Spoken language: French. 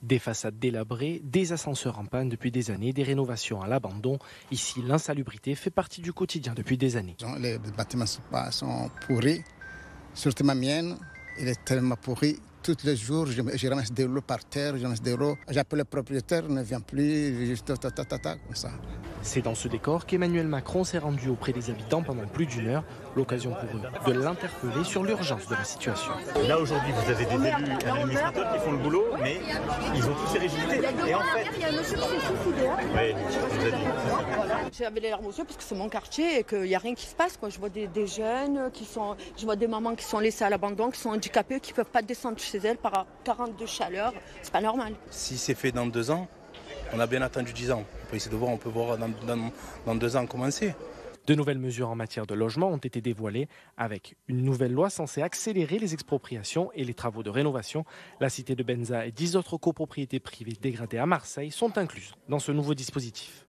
Des façades délabrées, des ascenseurs en panne depuis des années, des rénovations à l'abandon. Ici, l'insalubrité fait partie du quotidien depuis des années. Les bâtiments sont pourris, surtout ma mienne, il est tellement pourri. Tous les jours, je ramasse de l'eau par terre, je ramasse de l'eau. J'appelle le propriétaire, il ne vient plus, juste comme ça. C'est dans ce décor qu'Emmanuel Macron s'est rendu auprès des habitants pendant plus d'une heure. L'occasion pour eux de l'interpeller sur l'urgence de la situation. Là aujourd'hui, vous avez des élus et un administrateur qui font le boulot, mais ils ont tous ces rigidités. Et en fait, il y a un monsieur qui s'est suicidé. Oui, je vous ai dit. J'avais les larmes aux yeux parce que c'est mon quartier et qu'il n'y a rien qui se passe. Je vois des jeunes je vois des mamans qui sont laissées à l'abandon, qui sont handicapées, qui ne peuvent pas descendre chez elles par 42 chaleur. C'est pas normal. Si c'est fait dans 2 ans, on a bien attendu 10 ans. On peut essayer de voir, on peut voir dans 2 ans comment c'est. De nouvelles mesures en matière de logement ont été dévoilées avec une nouvelle loi censée accélérer les expropriations et les travaux de rénovation. La cité de Benza et 10 autres copropriétés privées dégradées à Marseille sont incluses dans ce nouveau dispositif.